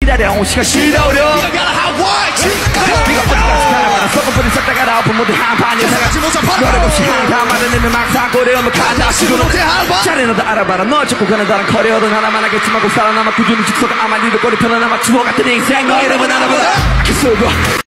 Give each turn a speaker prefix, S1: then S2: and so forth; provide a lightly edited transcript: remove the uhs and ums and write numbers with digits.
S1: 기다려온 시간 싫어려 네가 어디가 썩어버린 싹다가 아픈 모두 한판이야 노력 없이 한가 말해내면 막상 고려하면 가자 시도는 잘해 너도 알아봐라 너 찾고 가는 다른 커리어든 하나만 하겠지만 꼭 살아남아 꾸준히 직소가 아마 니도 꼬리 편안함아 추억 같은 인생 너 이름은 알아보라